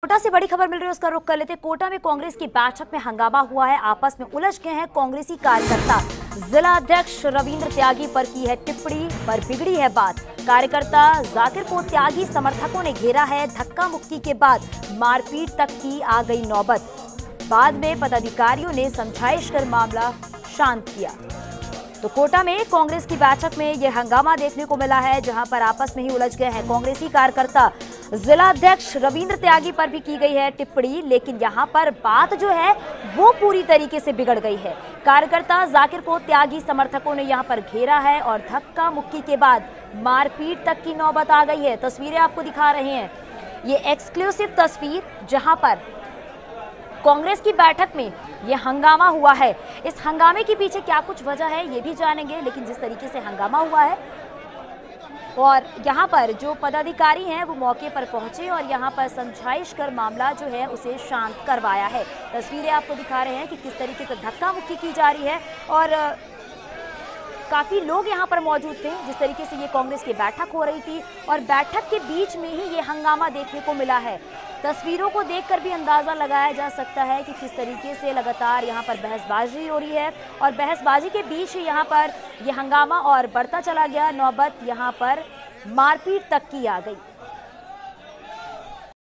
कोटा से बड़ी खबर मिल रही है, उसका रुख कर लेते हैं। कोटा में कांग्रेस की बैठक में हंगामा हुआ है, आपस में उलझ गए हैं कांग्रेसी कार्यकर्ता। जिला अध्यक्ष रविंद्र त्यागी पर की है टिप्पणी, पर बिगड़ी है बात। कार्यकर्ता जाकिर को त्यागी समर्थकों ने घेरा है, धक्का मुक्की के बाद मारपीट तक की आ गई नौबत। बाद में पदाधिकारियों ने समझाइश कर मामला शांत किया। तो कोटा में कांग्रेस की बैठक में यह हंगामा देखने को मिला है, जहां पर आपस में ही उलझ गए हैं कांग्रेसी कार्यकर्ता। जिला अध्यक्ष रविंद्र त्यागी पर भी की गई है टिप्पणी, लेकिन यहां पर बात जो है वो पूरी तरीके से बिगड़ गई है। कार्यकर्ता जाकिर को त्यागी समर्थकों ने यहां पर घेरा है और धक्का मुक्की के बाद मारपीट तक की नौबत आ गई है। तस्वीरें आपको दिखा रहे हैं, ये एक्सक्लूसिव तस्वीर जहां पर कांग्रेस की बैठक में यह हंगामा हुआ है। इस हंगामे के पीछे क्या कुछ वजह है ये भी जानेंगे, लेकिन जिस तरीके से हंगामा हुआ है और यहाँ पर जो पदाधिकारी हैं वो मौके पर पहुंचे और यहाँ पर समझाइश कर मामला जो है उसे शांत करवाया है। तस्वीरें आपको दिखा रहे हैं कि किस तरीके से धक्का मुक्की की जा रही है और काफ़ी लोग यहाँ पर मौजूद थे जिस तरीके से ये कांग्रेस की बैठक हो रही थी और बैठक के बीच में ही ये हंगामा देखने को मिला है। तस्वीरों को देखकर भी अंदाज़ा लगाया जा सकता है कि किस तरीके से लगातार यहाँ पर बहसबाजी हो रही है और बहसबाजी के बीच ही यहाँ पर ये हंगामा और बढ़ता चला गया, नौबत यहाँ पर मारपीट तक की आ गई।